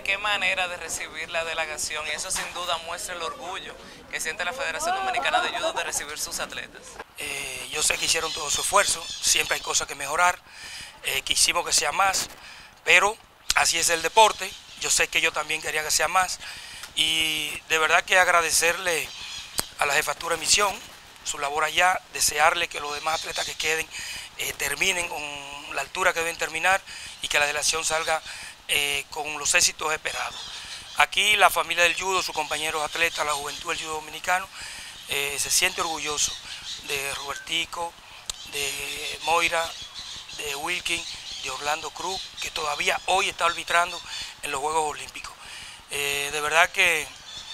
qué manera de recibir la delegación, y eso sin duda muestra el orgullo que siente la Federación Dominicana de Judo de recibir sus atletas. Yo sé que hicieron todo su esfuerzo, siempre hay cosas que mejorar, quisimos que sea más, pero así es el deporte, yo sé que yo también quería que sea más, y de verdad que agradecerle a la jefatura de misión su labor allá, desearle que los demás atletas que queden terminen con la altura que deben terminar y que la delegación salga con los éxitos esperados. Aquí la familia del judo, sus compañeros atletas, la juventud del judo dominicano, se siente orgulloso de Robertico, de Moira, de Wilkin, de Orlando Cruz, que todavía hoy está arbitrando en los Juegos Olímpicos. De verdad que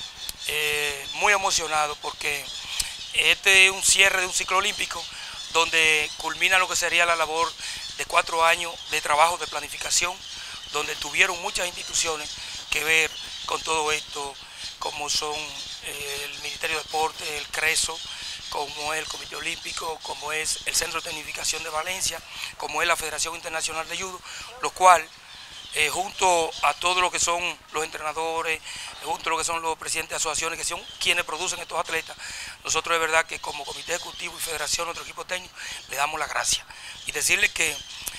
muy emocionado porque este es un cierre de un ciclo olímpico donde culmina lo que sería la labor de 4 años de trabajo de planificación, donde tuvieron muchas instituciones que ver con todo esto, como son el Ministerio de Deportes, el CRESO, como es el Comité Olímpico, como es el Centro de Tecnificación de Valencia, como es la Federación Internacional de Judo, lo cual junto a todo lo que son los entrenadores, junto a lo que son los presidentes de asociaciones, que son quienes producen estos atletas, nosotros de verdad que como comité ejecutivo y federación, nuestro equipo técnico, le damos las gracias. Y decirle que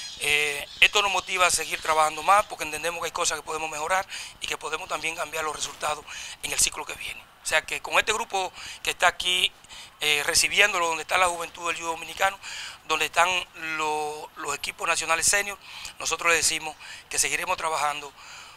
esto nos motiva a seguir trabajando más, porque entendemos que hay cosas que podemos mejorar y que podemos también cambiar los resultados en el ciclo que viene. O sea que con este grupo que está aquí recibiéndolo, donde está la juventud del judo dominicano, donde están los equipos nacionales senior, nosotros le decimos que seguiremos trabajando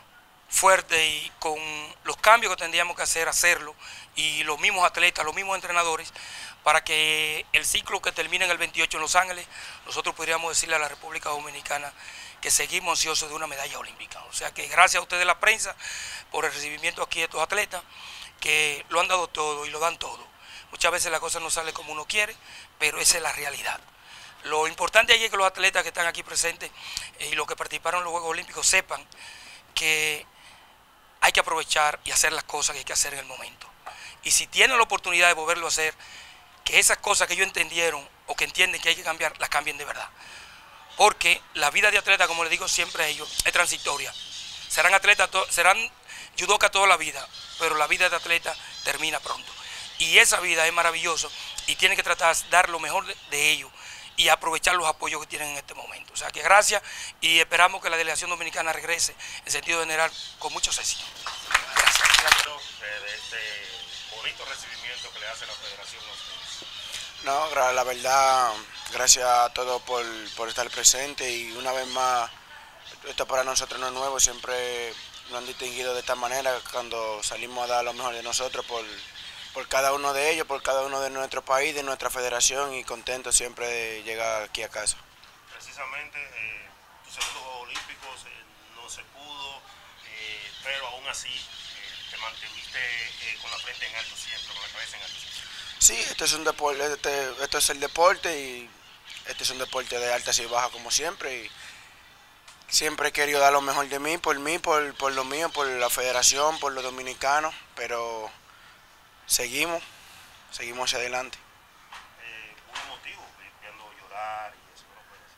fuerte y con los cambios que tendríamos que hacerlo, y los mismos atletas, los mismos entrenadores, para que el ciclo que termine en el 28 en Los Ángeles, nosotros podríamos decirle a la República Dominicana que seguimos ansiosos de una medalla olímpica. O sea que gracias a ustedes la prensa por el recibimiento aquí de estos atletas, que lo han dado todo y lo dan todo. Muchas veces la cosa no sale como uno quiere, pero esa es la realidad. Lo importante es que los atletas que están aquí presentes y los que participaron en los Juegos Olímpicos sepan que hay que aprovechar y hacer las cosas que hay que hacer en el momento. Y si tienen la oportunidad de volverlo a hacer, que esas cosas que ellos entendieron o que entienden que hay que cambiar, las cambien de verdad. Porque la vida de atleta, como les digo siempre a ellos, es transitoria. Serán atletas, serán judokas toda la vida, pero la vida de atleta termina pronto. Y esa vida es maravillosa y tienen que tratar de dar lo mejor de ellos y aprovechar los apoyos que tienen en este momento. O sea que gracias, y esperamos que la delegación dominicana regrese en sentido general con muchos éxitos. Gracias. De este bonito recibimiento que le hace la federación a ustedes. No, la verdad, gracias a todos por estar presentes, y una vez más, esto para nosotros no es nuevo, siempre nos han distinguido de esta manera cuando salimos a dar lo mejor de nosotros por cada uno de ellos, por cada uno de nuestro país, de nuestra federación, y contentos siempre de llegar aquí a casa. Precisamente, tus segundos Juegos Olímpicos no se pudo, pero aún así te mantuviste con la frente en alto siempre, con la cabeza en alto siempre. Sí, esto es un deporte, esto es el deporte, y este es un deporte de altas y bajas como siempre, y siempre he querido dar lo mejor de mí, por lo mío, por la federación, por los dominicanos, pero seguimos hacia adelante. Muy emotivo, viendo llorar y eso,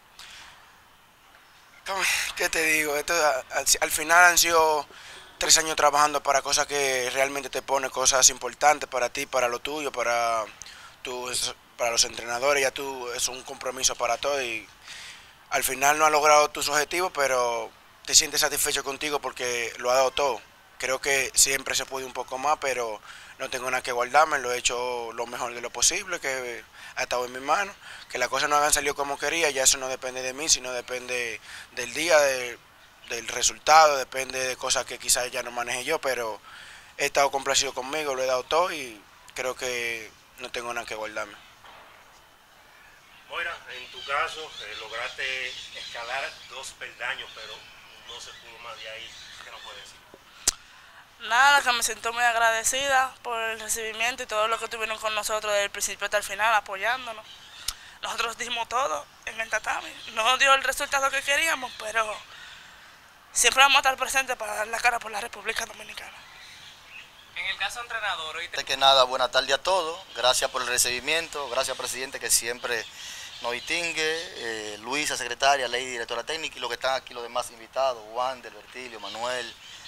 no puede ser. ¿Qué te digo? Esto, al final han sido 3 años trabajando para cosas que realmente te ponen cosas importantes para ti, para lo tuyo, para los entrenadores. Ya es un compromiso para todos, y al final no has logrado tus objetivos, pero te sientes satisfecho contigo porque lo has dado todo. Creo que siempre se puede un poco más, pero no tengo nada que guardarme, lo he hecho lo mejor de lo posible, que ha estado en mis manos. Que las cosas no hayan salido como quería, ya eso no depende de mí, sino depende del día, del resultado, depende de cosas que quizás ya no maneje yo, pero he estado complacido conmigo, lo he dado todo, y creo que no tengo nada que guardarme. Moira, en tu caso lograste escalar 2 peldaños, pero no se pudo más de ahí. ¿Qué nos puedes decir? Nada, que me siento muy agradecida por el recibimiento y todo lo que tuvieron con nosotros desde el principio hasta el final, apoyándonos. Nosotros dimos todo en el tatami. No dio el resultado que queríamos, pero siempre vamos a estar presentes para dar la cara por la República Dominicana. En el caso entrenador, Antes que nada, buena tarde a todos. Gracias por el recibimiento. Gracias, presidente, que siempre nos distingue. Luisa, secretaria, Ley, directora técnica, y los que están aquí, los demás invitados, Wander, Bertilio, Manuel,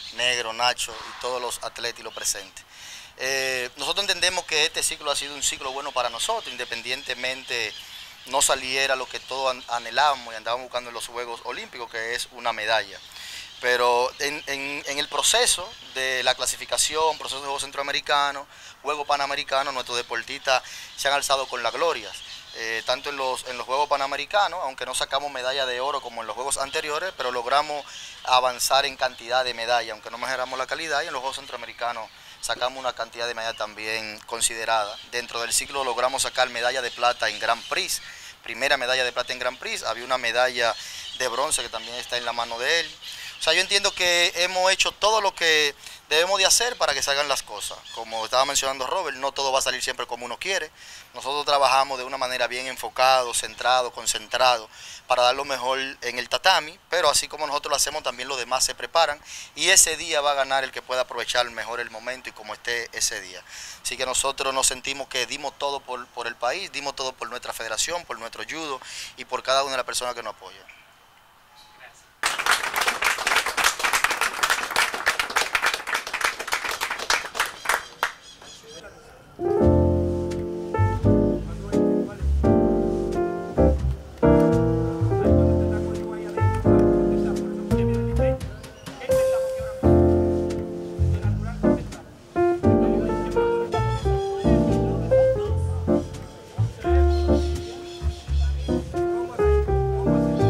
Negro, Nacho y todos los atletas y los presentes. Nosotros entendemos que este ciclo ha sido un ciclo bueno para nosotros, independientemente no saliera lo que todos anhelábamos y andábamos buscando en los Juegos Olímpicos, que es una medalla. Pero en el proceso de la clasificación, proceso de Juegos Centroamericanos, Juegos Panamericanos, nuestros deportistas se han alzado con las glorias. Tanto en los Juegos Panamericanos, aunque no sacamos medalla de oro como en los Juegos anteriores, pero logramos avanzar en cantidad de medallas, aunque no mejoramos la calidad, y en los Juegos Centroamericanos sacamos una cantidad de medallas también considerada. Dentro del ciclo logramos sacar medalla de plata en Grand Prix, primera medalla de plata en Grand Prix, había una medalla de bronce que también está en la mano de él. O sea, yo entiendo que hemos hecho todo lo que debemos de hacer para que salgan las cosas. Como estaba mencionando Robert, no todo va a salir siempre como uno quiere. Nosotros trabajamos de una manera bien enfocado, centrado, concentrado, para dar lo mejor en el tatami, pero así como nosotros lo hacemos, también los demás se preparan y ese día va a ganar el que pueda aprovechar mejor el momento y como esté ese día. Así que nosotros nos sentimos que dimos todo por el país, dimos todo por nuestra federación, por nuestro judo y por cada una de las personas que nos apoyan.